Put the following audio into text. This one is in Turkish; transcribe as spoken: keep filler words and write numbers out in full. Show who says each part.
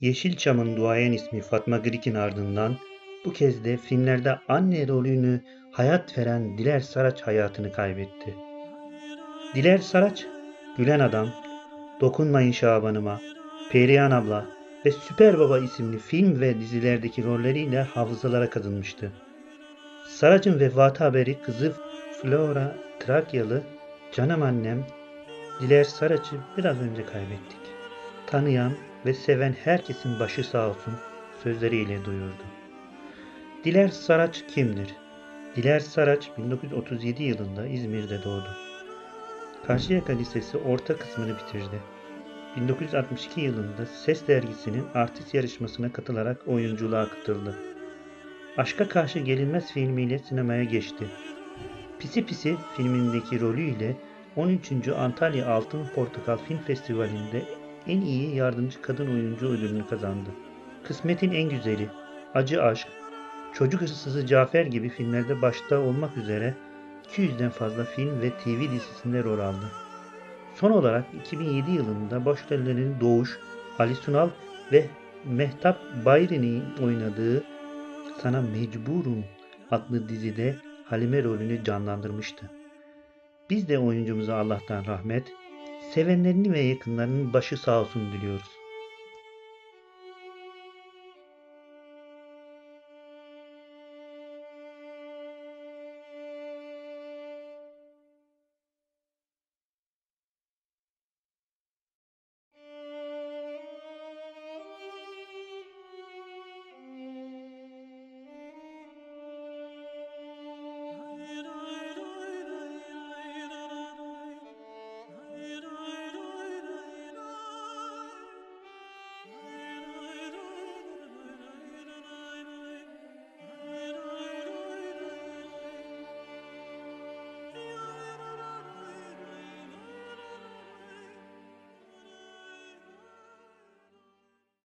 Speaker 1: Yeşilçam'ın duayen ismi Fatma Girik'in ardından bu kez de filmlerde anne rolünü hayat veren Diler Saraç hayatını kaybetti. Diler Saraç, Gülen Adam, Dokunmayın Şabanıma, Perihan Abla ve Süper Baba isimli film ve dizilerdeki rolleriyle hafızalara kazınmıştı. Saraç'ın vefatı haberi kızı Flora Trakyalı, canım annem Diler Saraç'ı biraz önce kaybettik. Tanıyan ve seven herkesin başı sağ olsun sözleriyle duyurdu. Diler Saraç kimdir? Diler Saraç bin dokuz yüz otuz yedi yılında İzmir'de doğdu. Karşıyaka Lisesi orta kısmını bitirdi. bin dokuz yüz altmış iki yılında Ses dergisinin artist yarışmasına katılarak oyunculuğa katıldı. Aşka Karşı Gelinmez filmiyle sinemaya geçti. Pisi Pisi filmindeki rolüyle on üçüncü Antalya Altın Portakal Film Festivali'nde en iyi yardımcı kadın oyuncu ödülünü kazandı. Kısmetin En Güzeli, Acı Aşk, Çocuk Hırsızı Cafer gibi filmlerde başta olmak üzere iki yüzden fazla film ve T V dizisinde rol aldı. Son olarak iki bin yedi yılında başrollerini Doğuş, Ali Sunal ve Mehtap Bayrin'in oynadığı Sana Mecburum adlı dizide Halime rolünü canlandırmıştı. Biz de oyuncumuza Allah'tan rahmet, sevenlerini ve yakınlarının başı sağ olsun diliyoruz.